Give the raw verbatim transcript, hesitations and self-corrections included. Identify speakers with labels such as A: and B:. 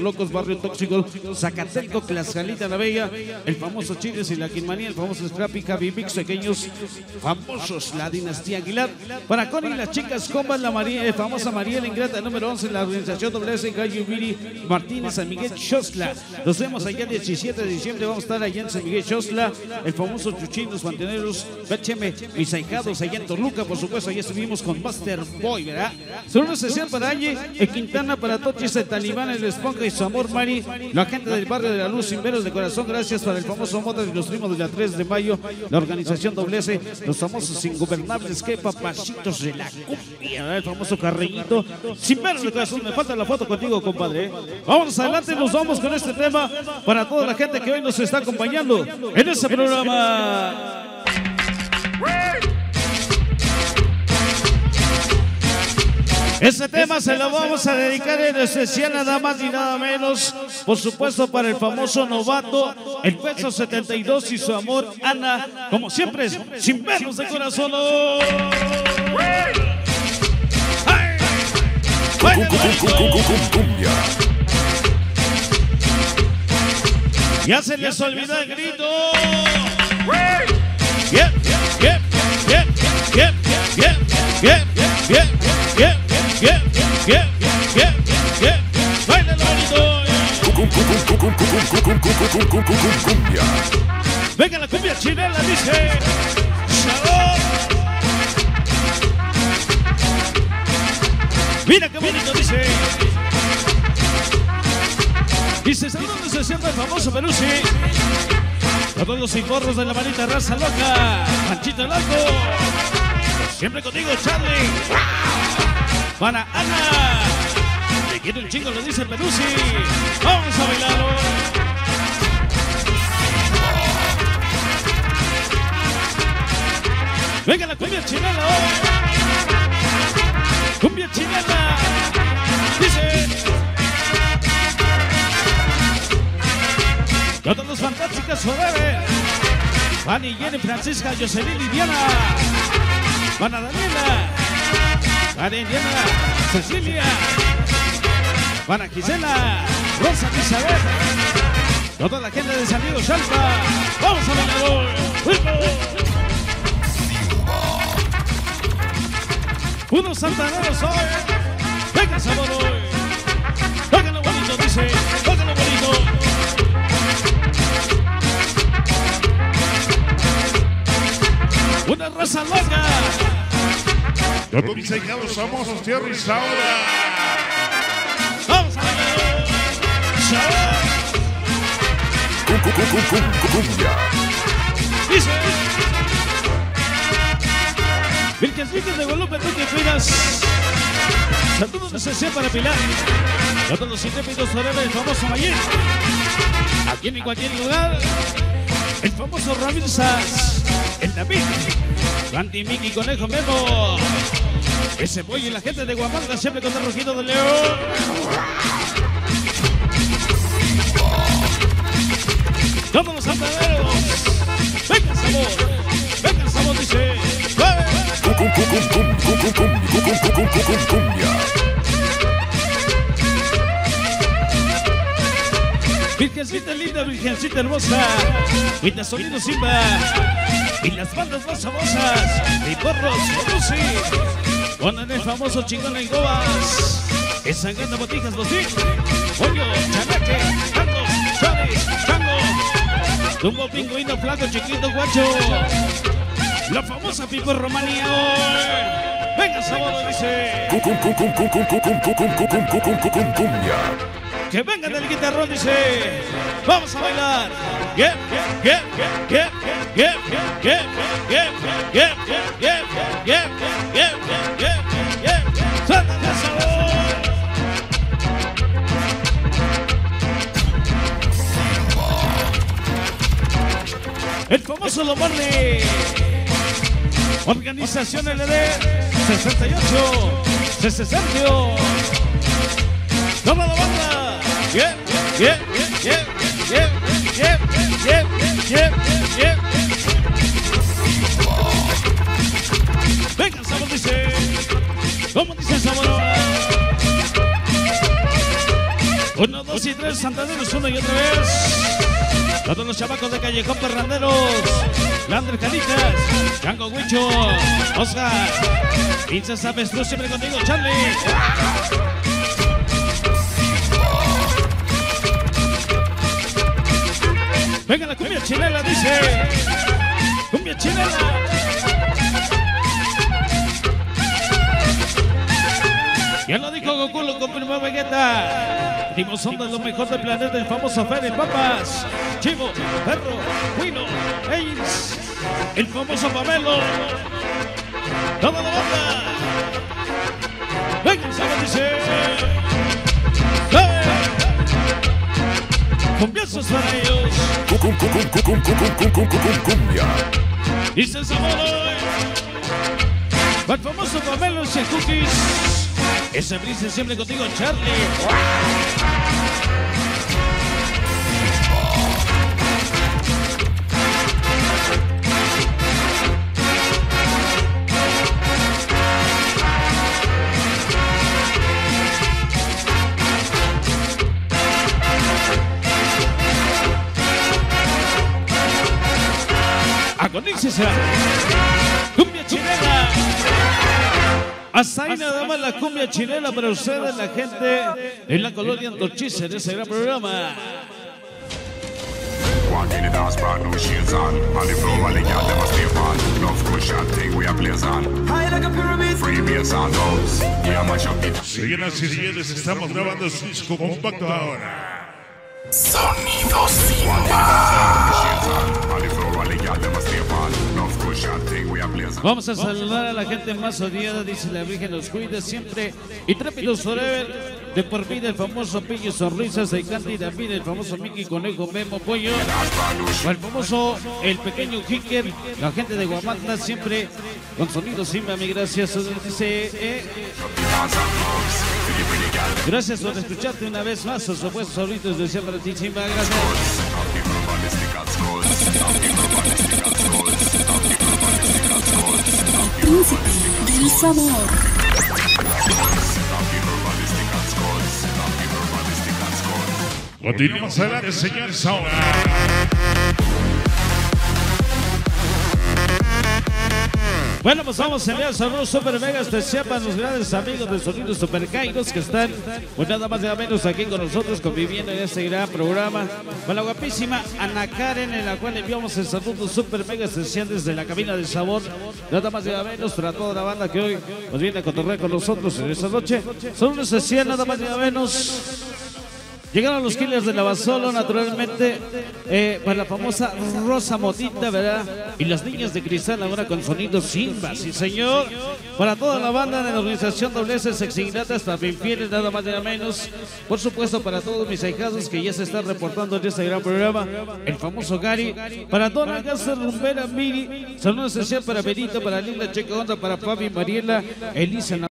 A: Locos, Barrio Tóxico, Zacateco, Tlaxcalita la Bella, el famoso Chiles y la Quinmanía, el famoso Scrappy, Javi Mix, pequeños famosos, la dinastía Aguilar. Para Connie, las chicas Combas, la María, eh, famosa María la Ingrata, número once, la organización W S, Gallo Viri Martínez, San Miguel Xosla. Nos vemos allá el diecisiete de diciembre, vamos a estar allá en San Miguel Xosla, el famoso Chuchín, los Manteneros, B H M, mis ahijados allá en Toluca, por supuesto, allá estuvimos con Master Boy, ¿verdad? Saludos especial para Aye, en Quintana, para Tochis, el Talibán, el Esponja y su amor Mari, la gente del barrio de la Luz, sin veros de corazón, gracias para el famoso Mota de los primos de la tres de mayo, la organización W S, los famosos ingobernables, que papacitos de la cumbia, ¿verdad? El famoso Carreñito, sin veros de corazón. Me falta la foto contigo, compadre. Vamos adelante, nos vamos con este tema para toda la gente que hoy nos está acompañando en este programa. Este tema se lo vamos a dedicar en especial nada más y nada menos, por supuesto, para el famoso novato, el peso setenta y dos y su amor Ana, como siempre, sin vernos de corazón. ¡Oh! Ya se les olvidó el grito. Bien, bien, bien, bien, bien, bien, bien, bien, bien, bien, bien, bien, báilalo bonito. Venga la cumbia chilena, dice. Sabor. Mira qué bonito dice. Dice, saludos se siente el famoso Peruzzi. A todos los inforros de la manita raza loca. Panchito Loco. Siempre contigo, Charlie. Para Ana. Te quiero un chingo, lo dice Peruzzi. Vamos a bailarlo. Venga la cumbia chilena. Cumbia chilena. Dice. Todos los fantásticos forever. Fanny, Jenny, Francisca, Jocelyn y Diana. Van a Daniela. Van a Indiana, Cecilia. Van a Gisela, Rosa, Isabel. Toda la gente de San Diego, Chalpa. Vamos a bailar. Unos santaneros hoy. Venga, sabor hoy. Háganlo bonito, dice. Háganlo bonito. Una raza loca.
B: Todos mis ahijados famosos, Tierra y Saura.
A: Vamos a ver. Saura. Dice. Virgencitas de Guadalupe, tú que cuidas. Saludos de C C para Pilar. Todos los intrépidos forever del famoso Mayer. Aquí en cualquier lugar. El famoso Ramírez Sass. El David. Randy, Mickey, Conejo, Memo. Ese pollo y la gente de Guamanga siempre con el rugido de león. Todos los santaneros. Venga, sabor. Venga, sabor, dice. Virgencita linda, virgencita hermosa. Y de sonido Simba. Y las bandas más famosas. Y porros, Lucy. Ponen el famoso chingón en Gobas. Ensangando botijas, los sí. Pollo, chanaque, tangos, chaves, tango. Tumbo, pingüino, flaco, chiquito, guacho. La famosa Pipo Romanía hoy. Venga, sabor, dice. Que vengan del guitarrón, dice. Vamos a bailar. Yeah, yeah, yeah, yeah, yeah, yeah, yeah, yeah, yeah, yeah, yeah, yeah, yeah, yeah. ¡Suéltate el sabor! El famoso Lomarle. Organización L D sesenta y ocho. Cese Sergio. Toma la banda. Yeah, yeah, yeah, yeah, yeah, yeah, yeah, yeah. Venga, sabor, dice. ¿Cómo dice el sabor? Uno, dos y tres, Santanderos, uno y otra vez. Todos los chamacos de Callejón Perranderos. Lander Canitas, Django Huicho, Oscar, Princesa Avestruz, siempre contigo, Charlie. Venga la cumbia chilena, dice. Cumbia chilena. Ya lo dijo Goku, lo confirmó Vegeta. Dimos onda lo mejor del planeta, el famoso Fede Papas, Chivo, Perro, Wino, Ains, el famoso Pamelo. Toda la banda. Venga, se lo dice. ¡Eh! Cumbiazos para ellos.
C: Cumbia.
A: Dice el sabor hoy. El famoso Pamelo y Cookies. Ese brisa siempre contigo, Charlie. Agonícese. Cumbia chilena. Hasta ahí nada más la cumbia chilena para ustedes, la gente en la colonia Antorchis, en ese gran programa.
B: Señoras y señores, estamos grabando su disco compacto ahora.
C: Sonido Simba.
A: Vamos a saludar a la gente más odiada, dice la Virgen los cuide siempre. Y Trépidos Forever, de por vida el famoso Pillo Sonrisas de Candy David, el famoso Mickey Conejo Memo Pollo, o el famoso El Pequeño Hicker, la gente de Guamantla siempre con Sonido Simba, mi gracias. Dice, eh, gracias por escucharte una vez más, por supuesto, solitos de siempre para ti, Simba, gracias.
D: Príncipe del sabor.
B: Continuamos adelante, señores, ahora.
A: Bueno, pues vamos a enviar saludos super mega especial para los grandes amigos de Sonidos Super Kairos que están, pues nada más y nada menos aquí con nosotros conviviendo en este gran programa. Con la guapísima Ana Karen, en la cual enviamos el saludo super mega especial desde la cabina de sabor. Nada más y nada menos para toda la banda que hoy nos viene a cotorrear con nosotros en esta noche. Saludos especial, nada más y nada menos. Llegaron los Killers de Lavasolo, naturalmente, eh, para la famosa Rosa Motita, ¿verdad? Y las niñas de Cristal ahora con Sonido Simba, sí señor. Para toda la banda de la organización W S Sexignatas, también fieles, nada más y nada menos. Por supuesto, para todos mis ahijados que ya se están reportando en este gran programa, el famoso Gary. Para Dona Gasa Rumbera Miri, saludos especial para Benito, para Linda Checa Onda, para Fabi Mariela, Elisa.